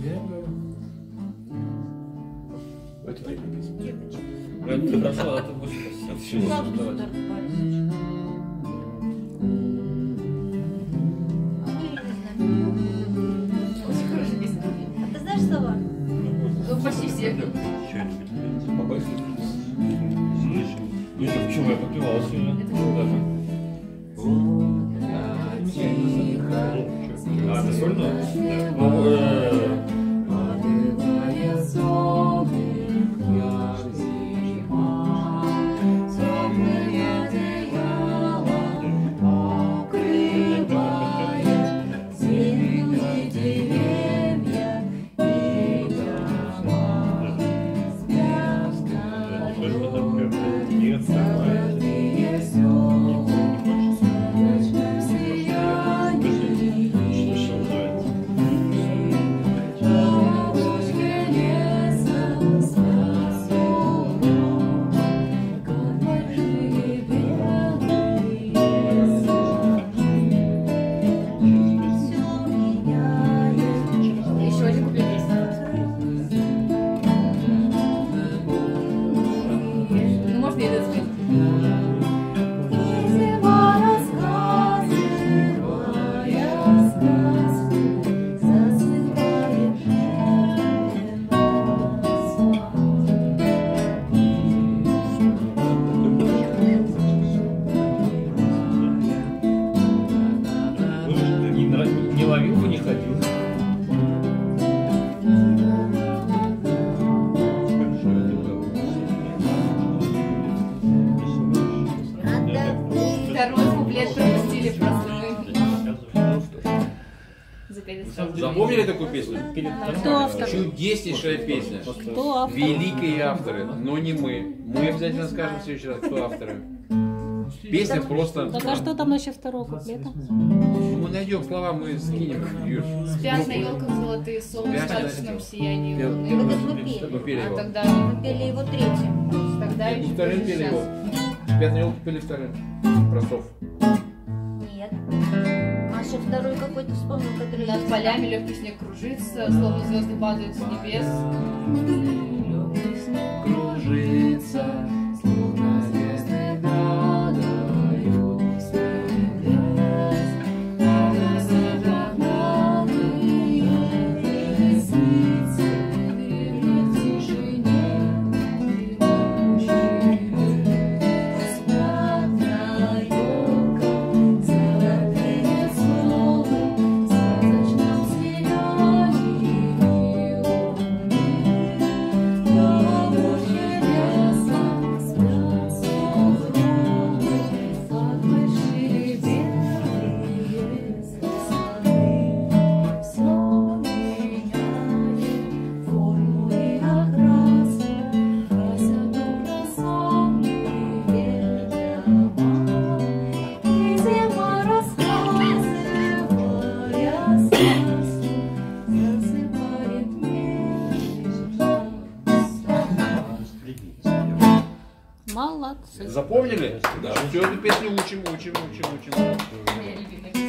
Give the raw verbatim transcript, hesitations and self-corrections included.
Это твоя песня. Ты прошла, а ты больше еще не можешь давать. Очень хорошая песня. А ты знаешь слова? Ну, почти все. Ну что, почему я подпевал сегодня? А, это сольно? Не ловил бы, не ходил. Второй куплет пропустили просто. Запомнили такую песню? Кто автор? Чудеснейшая песня. Кто автор? Великие авторы, но не мы. Мы обязательно скажем в следующий раз, кто авторы. Песня просто... Так а что там насчет второго куплета? Ну, мы найдем слова, мы скинем. Юр. Спят на елках золотые солнце в сказочном сиянии луны. Мы Мы пели А его. тогда Мы пели его третьим. тогда еще Вторым пели его. Спят на елку пели вторым. Про сов. Нет. Маша второй какой-то вспомнил, который... над полями легкий снег кружится, словно звезды падают с небес. Кружится, словно звезды падают с небес. Разогнанные ресницы в тишине бегущие. Спят на елках золотые совы в сказочном сиянии луны. Молодцы. Запомнили? Да. Все, эту песню учим, учим, учим, учим. Моя любимая.